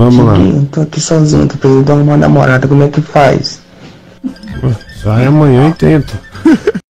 Vamos lá. Diguinho, tô aqui sozinho, tô precisando de uma namorada, como é que faz? Sai amanhã e tenta.